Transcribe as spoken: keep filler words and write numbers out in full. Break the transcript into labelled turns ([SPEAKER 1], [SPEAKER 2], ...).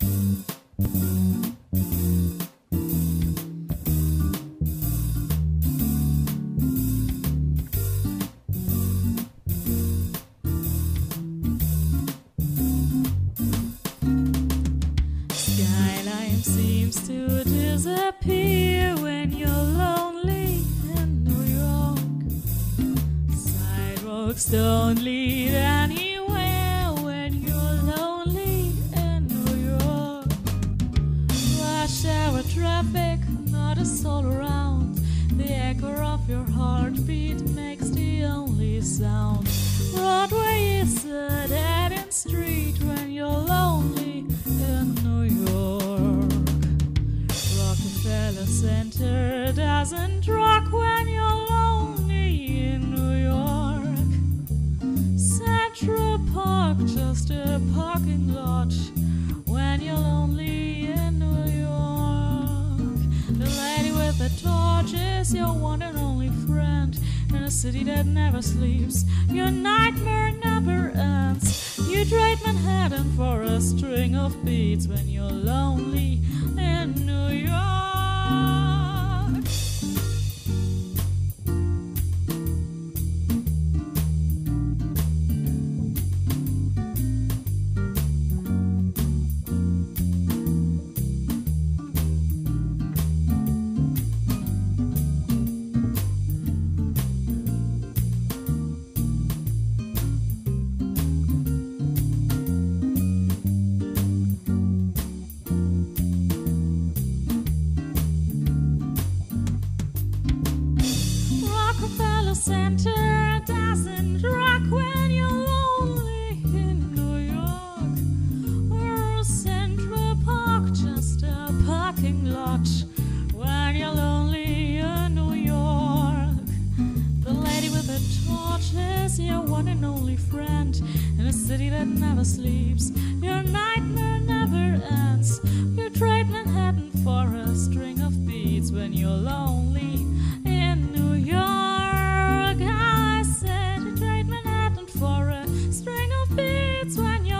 [SPEAKER 1] Skyline seems to disappear when you're lonely in New York. Sidewalks don't lead anywhere when you're lonely in New York. Rush hour traffic, not a soul around. The echo of your heartbeat makes the only sound. Broadway is a dead-end street when you're lonely in New York. Rockefeller Center doesn't rock when you're lonely in New York. Central Park, just a parking lot when you're lonely in New York. The lady with the torch is your one and only friend in a city that never sleeps. Your nightmare never ends. You trade Manhattan for a string of beats when you're lonely in New York. Rockefeller Center doesn't rock when you're lonely in New York. Or Central Park, just a parking lot when you're lonely in New York. The lady with the torch is your one and only friend in a city that never sleeps. Your nightmare never ends. You trade Manhattan for a string of beats when you're lonely in New York. I said you trade Manhattan for a string of beats when you're